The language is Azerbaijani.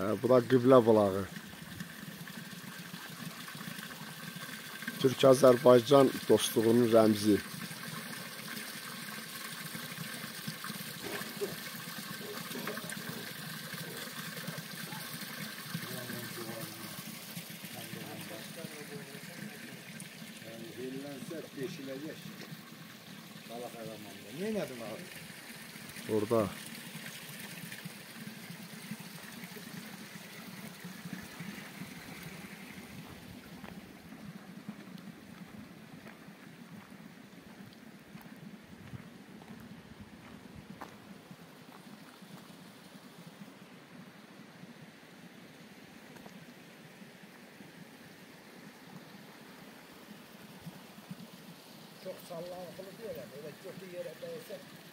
Bu da Qiblə bulağı. Türk-Azərbaycan dostluğunun rəmzi. Ellensə deşiləcək. Balaq əlamanda. Niyə nədir abi? Orada. Çox sallantılı deyirəm. Elə kötü yerə dəysə